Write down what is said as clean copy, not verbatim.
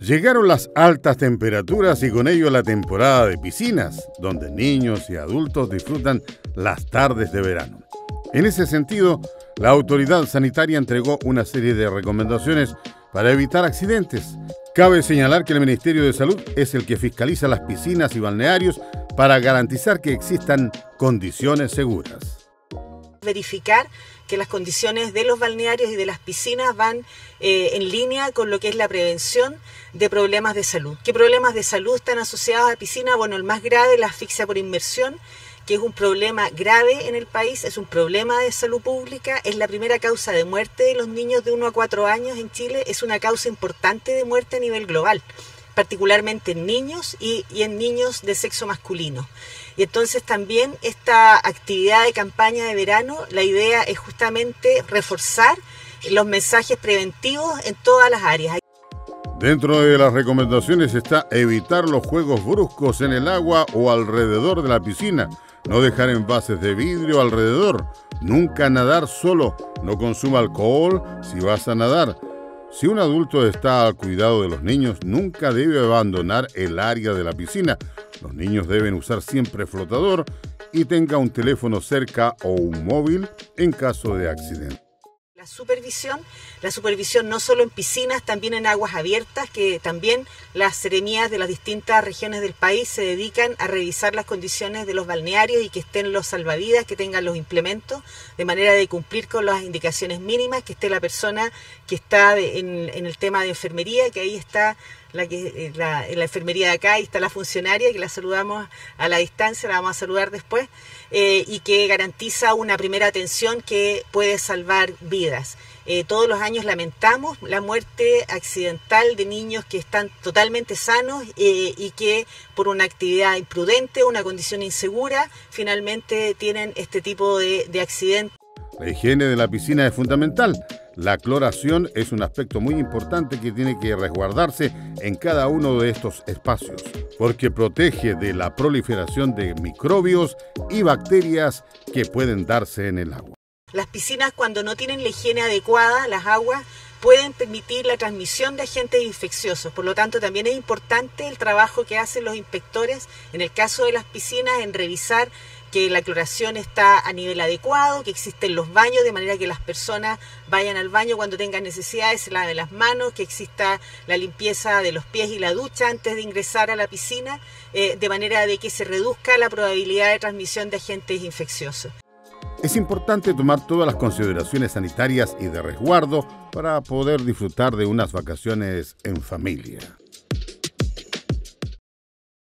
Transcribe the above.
Llegaron las altas temperaturas y con ello la temporada de piscinas, donde niños y adultos disfrutan las tardes de verano. En ese sentido, la autoridad sanitaria entregó una serie de recomendaciones para evitar accidentes. Cabe señalar que el Ministerio de Salud es el que fiscaliza las piscinas y balnearios para garantizar que existan condiciones seguras. Verificar que las condiciones de los balnearios y de las piscinas van en línea con lo que es la prevención de problemas de salud. ¿Qué problemas de salud están asociados a piscina? Bueno, el más grave, la asfixia por inmersión, que es un problema grave en el país, es un problema de salud pública, es la primera causa de muerte de los niños de 1 a 4 años en Chile, es una causa importante de muerte a nivel global, particularmente en niños y en niños de sexo masculino. Y entonces también esta actividad de campaña de verano, la idea es justamente reforzar los mensajes preventivos en todas las áreas. Dentro de las recomendaciones está evitar los juegos bruscos en el agua o alrededor de la piscina, no dejar envases de vidrio alrededor, nunca nadar solo, no consuma alcohol si vas a nadar. Si un adulto está al cuidado de los niños, nunca debe abandonar el área de la piscina. Los niños deben usar siempre flotador y tenga un teléfono cerca o un móvil en caso de accidente. La supervisión no solo en piscinas, también en aguas abiertas, que también las seremías de las distintas regiones del país se dedican a revisar las condiciones de los balnearios y que estén los salvavidas, que tengan los implementos, de manera de cumplir con las indicaciones mínimas, que esté la persona que está en el tema de enfermería, que ahí está en la enfermería de acá, ahí está la funcionaria, que la saludamos a la distancia, la vamos a saludar después, y que garantiza una primera atención que puede salvar vidas. Todos los años lamentamos la muerte accidental de niños que están totalmente sanos y que por una actividad imprudente, una condición insegura, finalmente tienen este tipo de accidentes. La higiene de la piscina es fundamental. La cloración es un aspecto muy importante que tiene que resguardarse en cada uno de estos espacios, porque protege de la proliferación de microbios y bacterias que pueden darse en el agua. Las piscinas, cuando no tienen la higiene adecuada, las aguas pueden permitir la transmisión de agentes infecciosos. Por lo tanto, también es importante el trabajo que hacen los inspectores, en el caso de las piscinas, en revisar que la cloración está a nivel adecuado, que existen los baños, de manera que las personas vayan al baño cuando tengan necesidades, se laven las manos, que exista la limpieza de los pies y la ducha antes de ingresar a la piscina, de manera de que se reduzca la probabilidad de transmisión de agentes infecciosos. Es importante tomar todas las consideraciones sanitarias y de resguardo para poder disfrutar de unas vacaciones en familia.